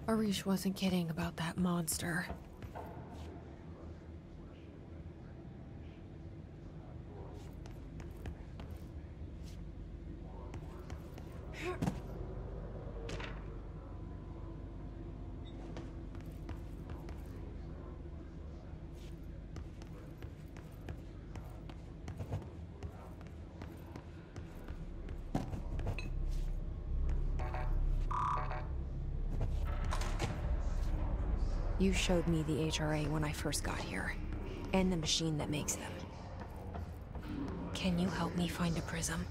Arish wasn't kidding about that monster. You showed me the HRA when I first got here, and the machine that makes them. Can you help me find a prism?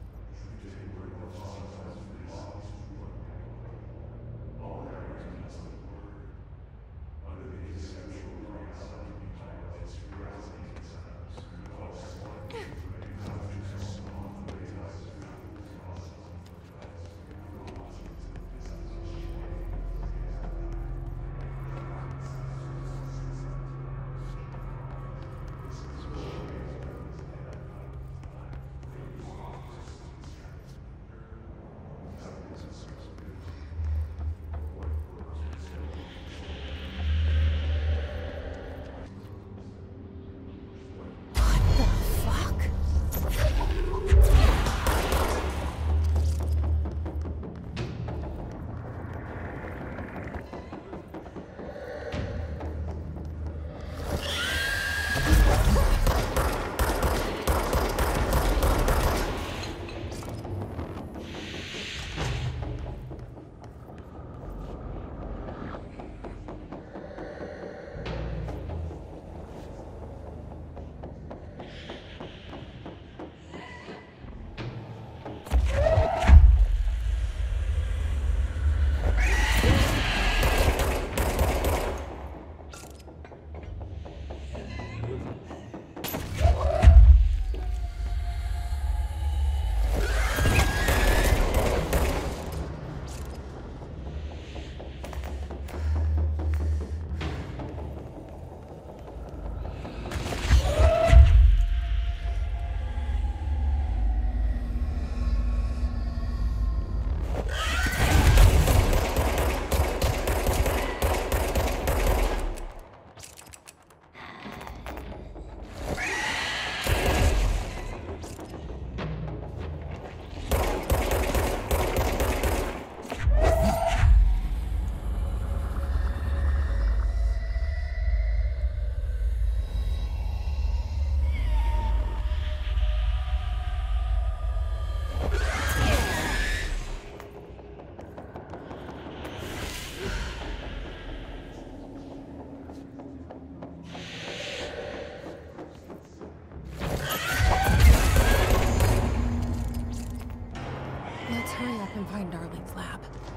And find Darling's lab.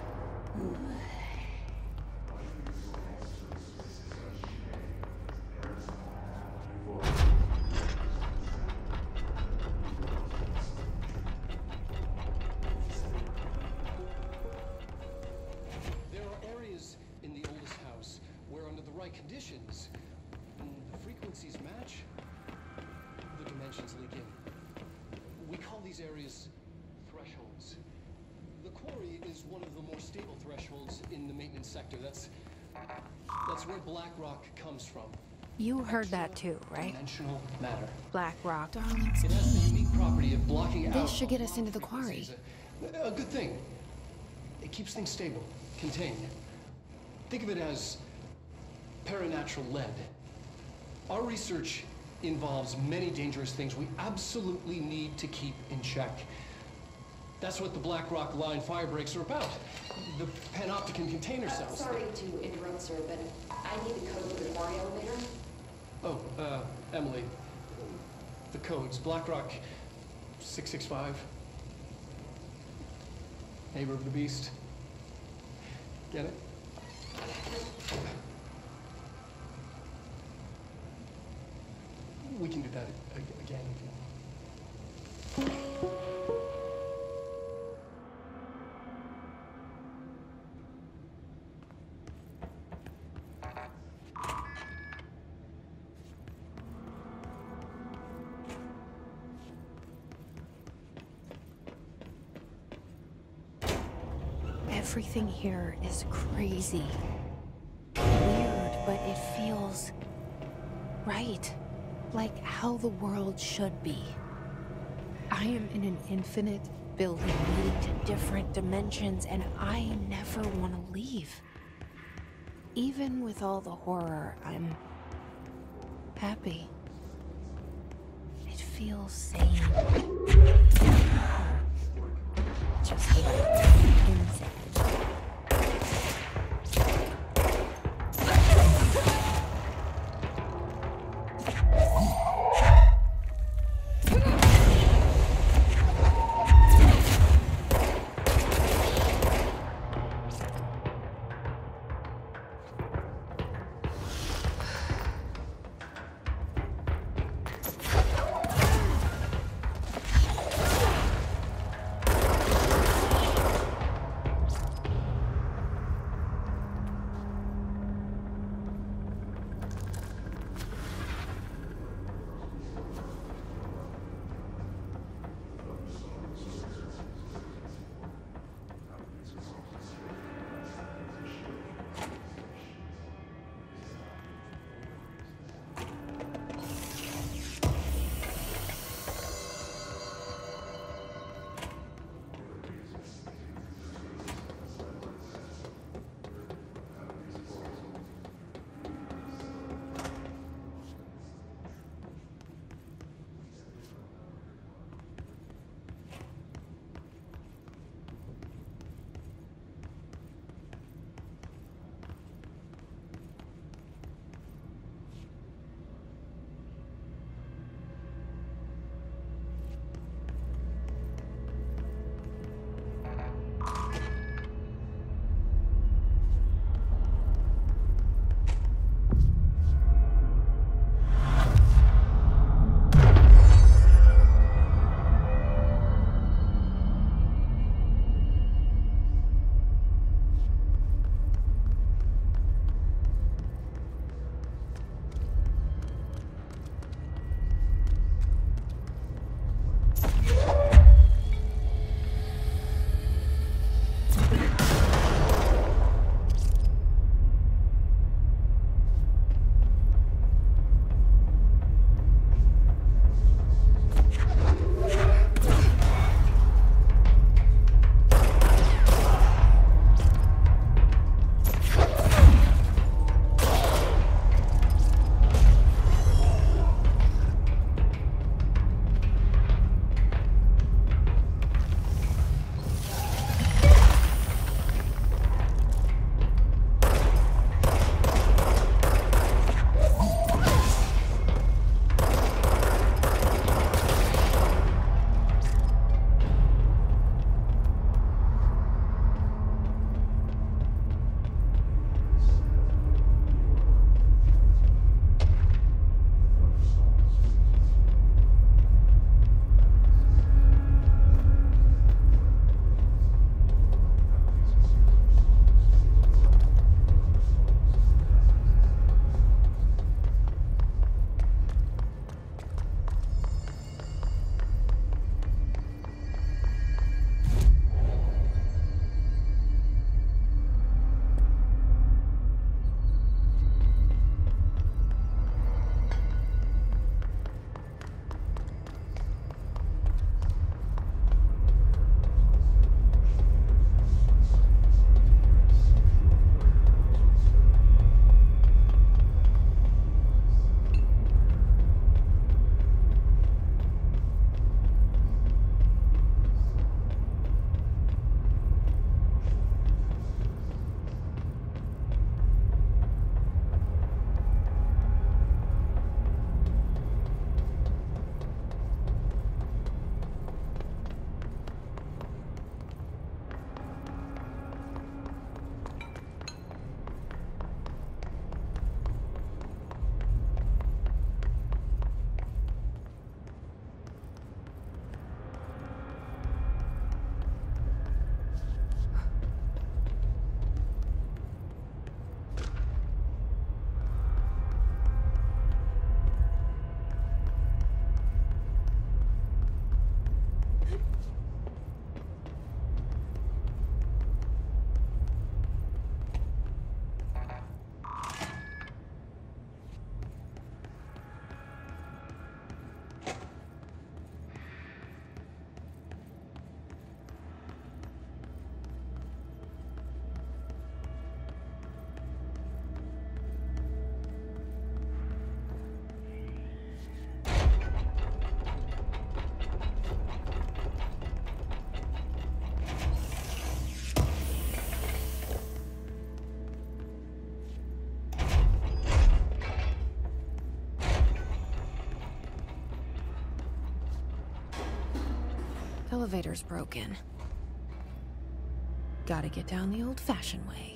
There are areas in the oldest house where, under the right conditions, the frequencies match, the dimensions leak in. We call these areas thresholds. The quarry is one of the more stable thresholds in the maintenance sector. That's where BlackRock comes from. You heard that too, right? Dimensional matter. BlackRock. Darling's It has the unique property of blocking out. This should get us into the quarry. A good thing. It keeps things stable, contained. Think of it as paranatural lead. Our research involves many dangerous things we absolutely need to keep in check. That's what the BlackRock line fire breaks are about. The panopticon container cells. Sorry to interrupt, sir, but I need the code for the quarry elevator. Oh, Emily. The codes. BlackRock 665. Neighbor of the Beast. Get it? We can do that again if you want. Everything here is crazy. Weird, but it feels right. Like how the world should be. I am in an infinite building leading to different dimensions, and I never want to leave. Even with all the horror, I'm happy. It feels sane. Just insane. elevator's broken. Gotta get down the old-fashioned way.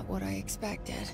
not what I expected.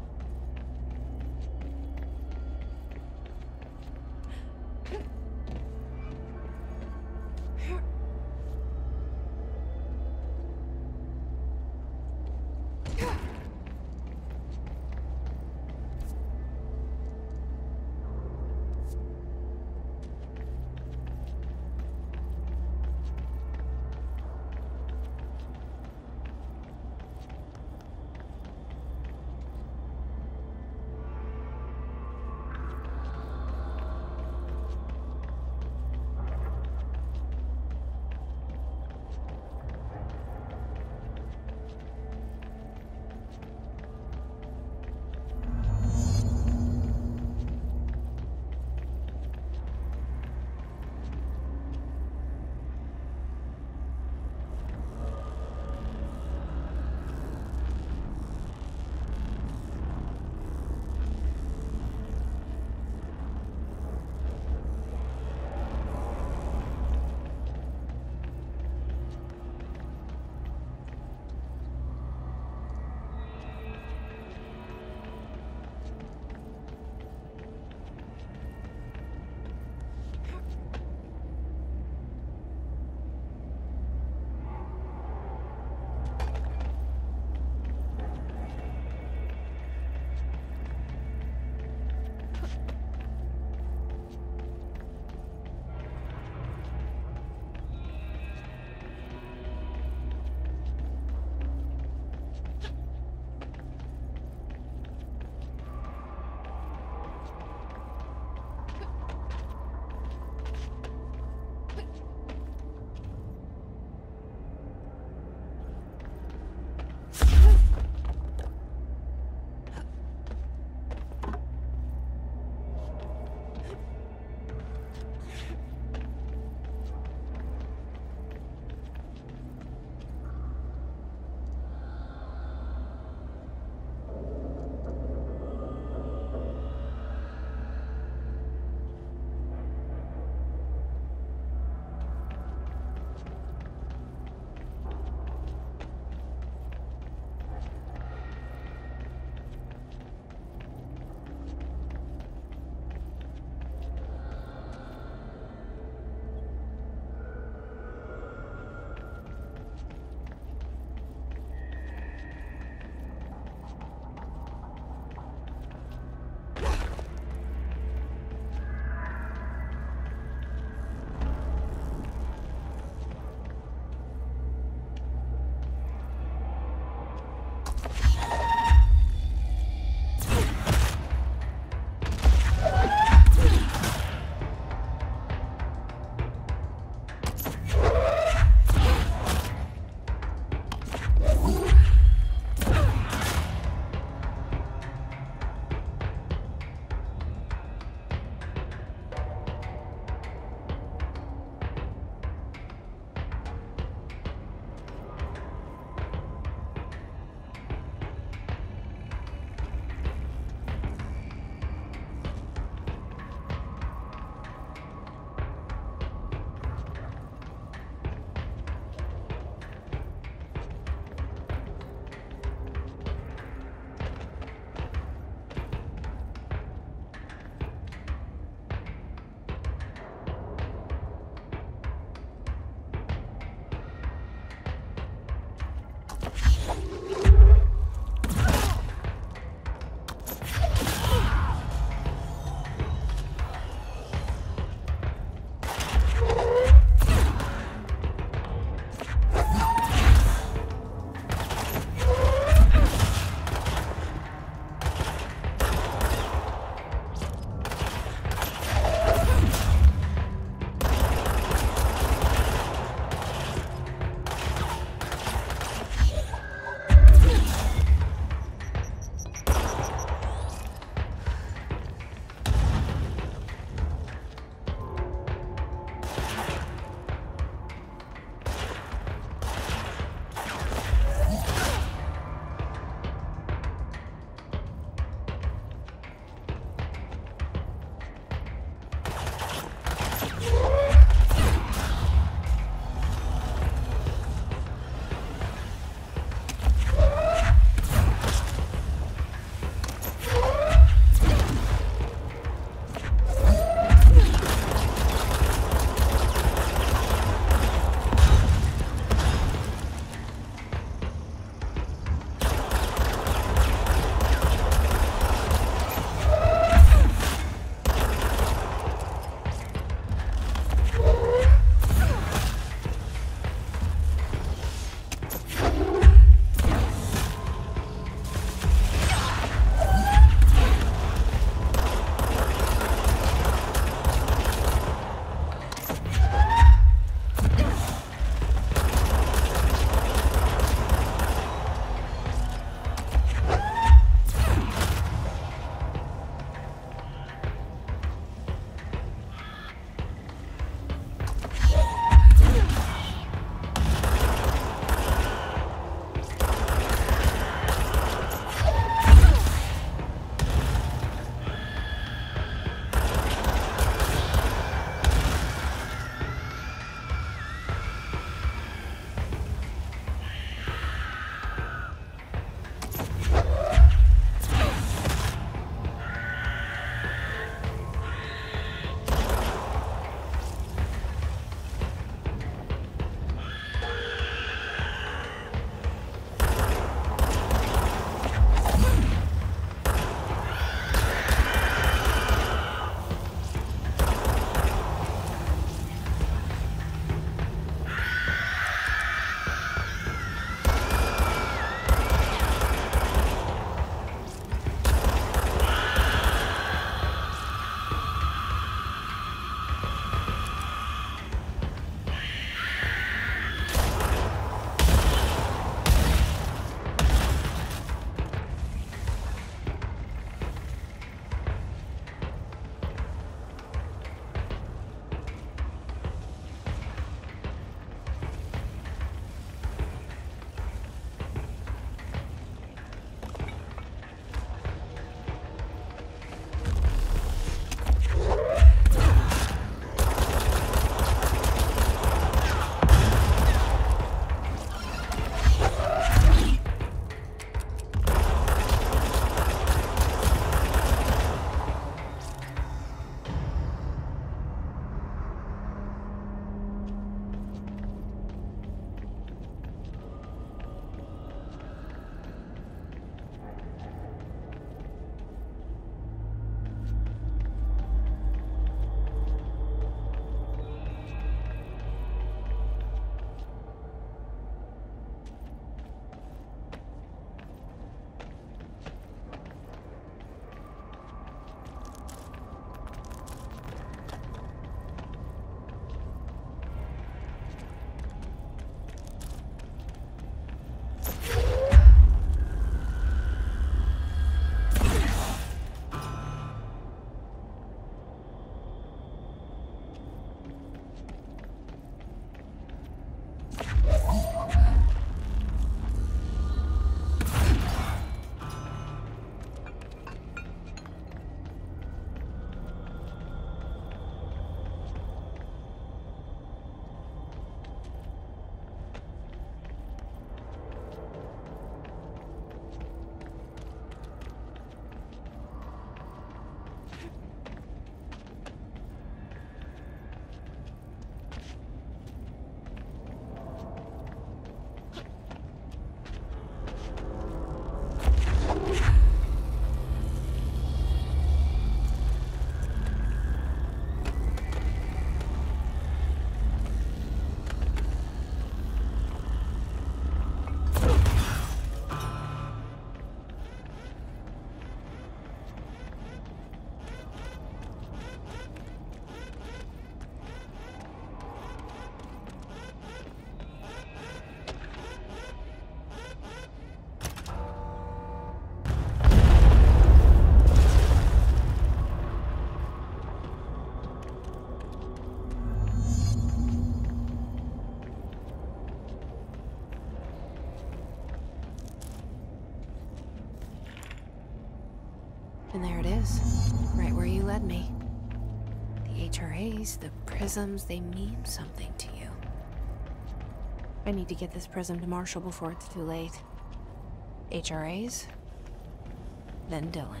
And there it is, right where you led me. The HRAs, the prisms, they mean something to you. I need to get this prism to Marshall before it's too late. HRAs, then Dylan.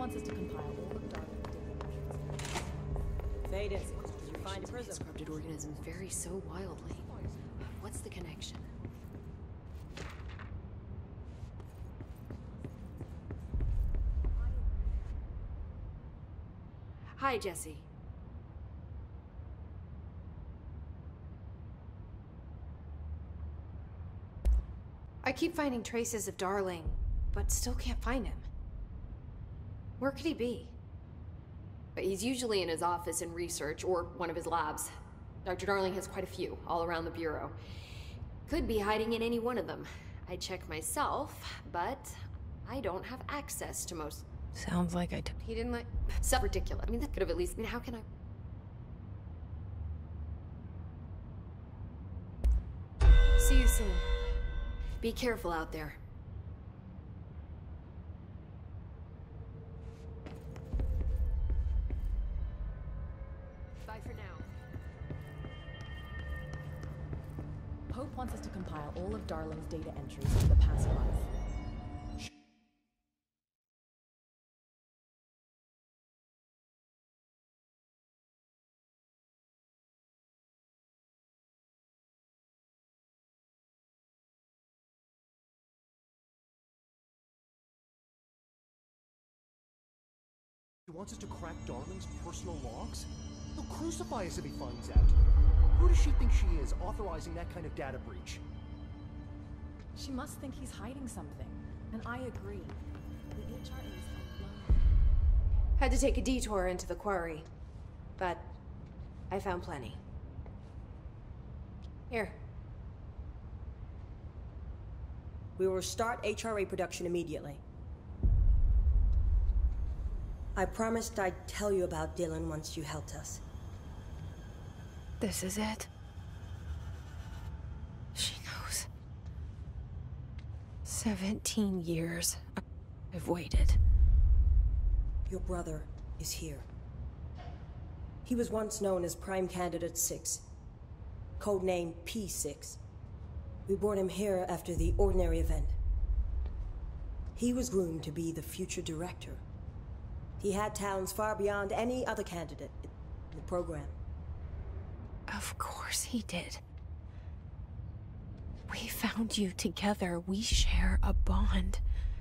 wants us to compile all of Darwin's data. Fade you find a prism. Corrupted organisms vary so wildly. What's the connection? Hi, Jesse. I keep finding traces of Darling, but still can't find him. Where could he be? But he's usually in his office in research, or one of his labs. Dr. Darling has quite a few, all around the Bureau. Could be hiding in any one of them. I check myself, but I don't have access to most... Sounds like he didn't let... So ridiculous. I mean, that could have at least... I mean, how can I... See you soon. Be careful out there. Bye for now. Pope wants us to compile all of Darling's data entries for the past month. He wants us to crack Darling's personal logs? He'll crucify us if he finds out. Who does she think she is, authorizing that kind of data breach? She must think he's hiding something, and I agree. The HRA is alone. Had to take a detour into the quarry, but I found plenty. Here. We will start HRA production immediately. I promised I'd tell you about Dylan once you helped us. This is it. She knows. 17 years I've waited. Your brother is here. He was once known as Prime Candidate 6, codenamed P6. We brought him here after the Ordinary event. He was groomed to be the future director. He had talents far beyond any other candidate in the program. Of course he did. We found you together. We share a bond.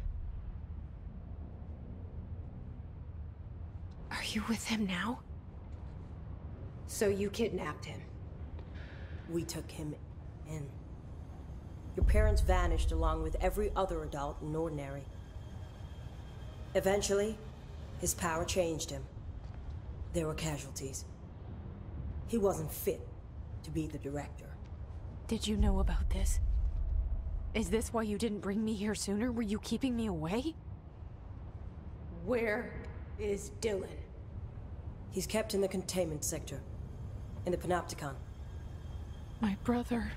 Are you with him now? So you kidnapped him? We took him in. Your parents vanished along with every other adult in Ordinary. Eventually, his power changed him. There were casualties. He wasn't fit to be the director. Did you know about this? Is this why you didn't bring me here sooner? Were you keeping me away? Where is Dylan? He's kept in the containment sector, in the Panopticon. My brother.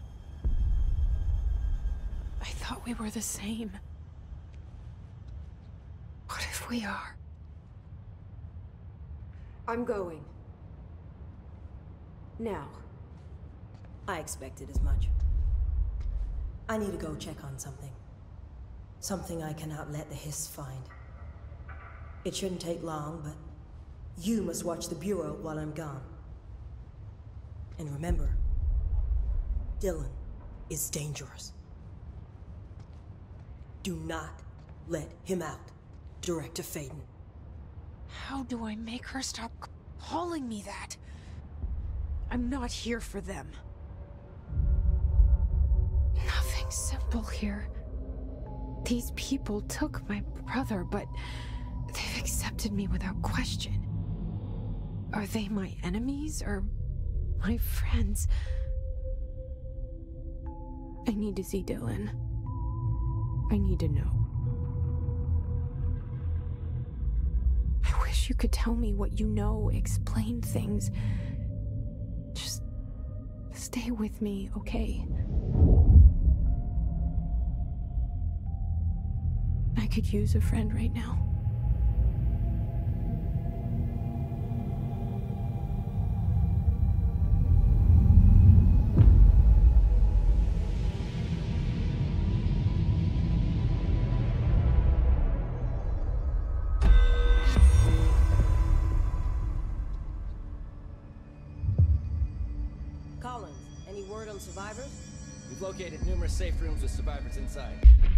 I thought we were the same. What if we are? I'm going. Now. I expected as much. I need to go check on something. Something I cannot let the Hiss find. It shouldn't take long, but you must watch the Bureau while I'm gone. And remember, Dylan is dangerous. Do not let him out, Director Faden. How do I make her stop calling me that? I'm not here for them. Nothing simple here. These people took my brother, but they've accepted me without question. Are they my enemies or my friends? I need to see Dylan. I need to know. I wish you could tell me what you know, explain things. Just stay with me, okay? I could use a friend right now. found survivors? We've located numerous safe rooms with survivors inside.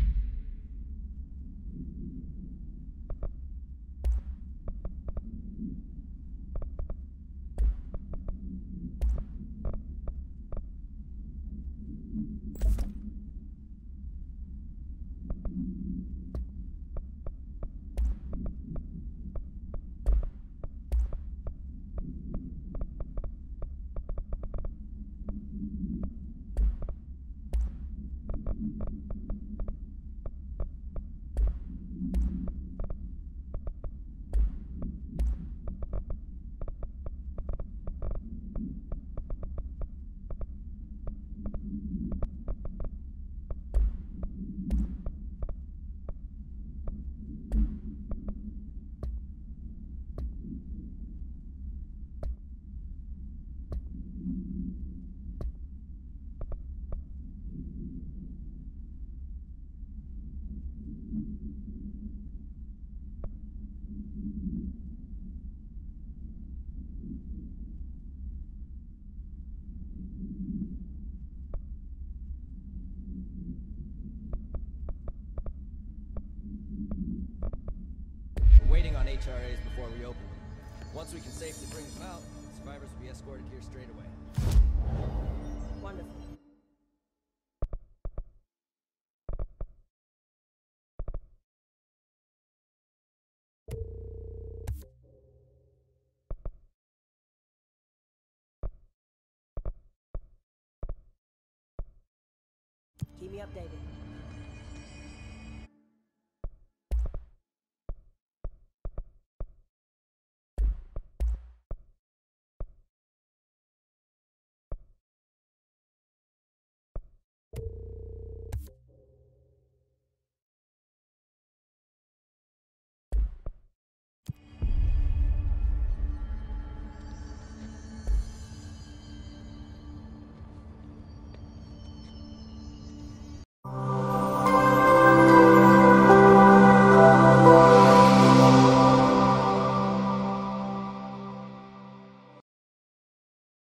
Waiting on HRAs before we open them. Once we can safely bring them out, survivors will be escorted here straight away. Wonderful.